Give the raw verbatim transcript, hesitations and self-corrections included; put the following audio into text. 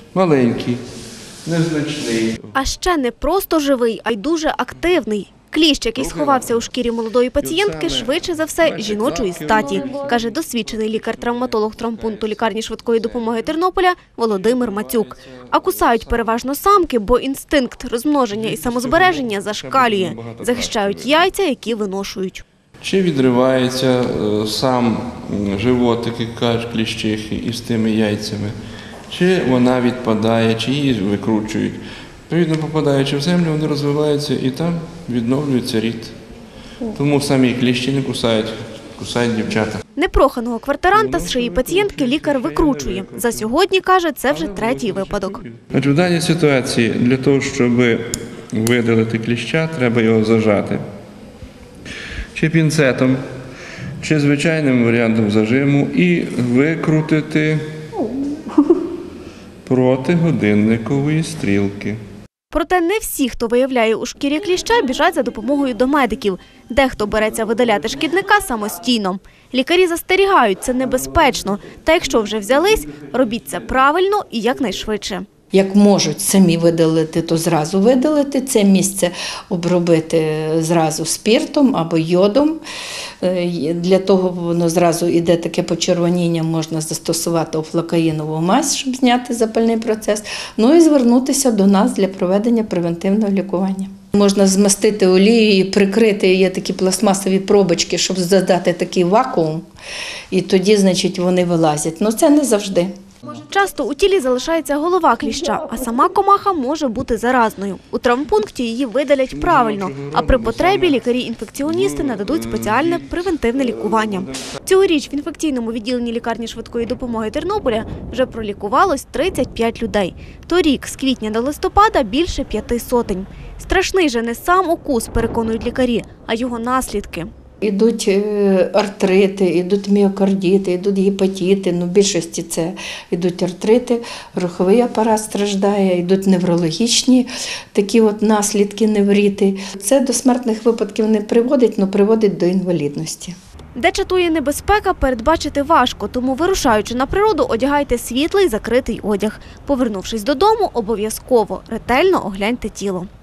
Маленький, незначний. А ще не просто живий, а й дуже активний. Кліщ, який сховався у шкірі молодої пацієнтки, швидше за все жіночої статі, каже досвідчений лікар-травматолог травмпункту лікарні швидкої допомоги Тернополя Володимир Мацюк. А кусають переважно самки, бо інстинкт розмноження і самозбереження зашкалює. Захищають яйця, які виношують. Чи відривається сам животик, як кажуть кліщихи, із тими яйцями, чи вона відпадає, чи її викручують. Відповідно, попадаючи в землю, вони розвиваються і там відновлюється рід. Тому самі кліщі не кусають, кусають дівчата. Непроханого квартиранта з шиї пацієнтки лікар викручує. За сьогодні, каже, це вже третій випадок. В даній ситуації для того, щоб видалити кліща, треба його зажати. Чи пінцетом, чи звичайним варіантом зажиму і викрутити проти годинникової стрілки. Проте не всі, хто виявляє у шкірі кліща, біжать за допомогою до медиків. Дехто береться видаляти шкідника самостійно. Лікарі застерігають, це небезпечно. Та якщо вже взялись, робіть це правильно і якнайшвидше. Як можуть самі видалити, то зразу видалити. Це місце обробити зразу спиртом або йодом. Для того воно зразу йде таке почервоніння, можна застосувати офлокаїнову мазь, щоб зняти запальний процес. Ну і звернутися до нас для проведення превентивного лікування. Можна змастити олією і прикрити, є такі пластмасові пробочки, щоб задати такий вакуум, і тоді, значить, вони вилазять. Ну це не завжди. Часто у тілі залишається голова кліща, а сама комаха може бути заразною. У травмпункті її видалять правильно, а при потребі лікарі-інфекціоністи нададуть спеціальне превентивне лікування. Цьогоріч в інфекційному відділенні лікарні швидкої допомоги Тернополя вже пролікувалось тридцять п'ять людей. Торік з квітня до листопада більше п'яти сотень. Страшний же не сам укус, переконують лікарі, а його наслідки. Ідуть артрити, ідуть міокардити, ідуть гепатити, ну в більшості це ідуть артрити, руховий апарат страждає, ідуть неврологічні такі от наслідки, невріти. Це до смертних випадків не приводить, але приводить до інвалідності. Де чатує небезпека, передбачити важко, тому вирушаючи на природу, одягайте світлий закритий одяг. Повернувшись додому, обов'язково ретельно огляньте тіло.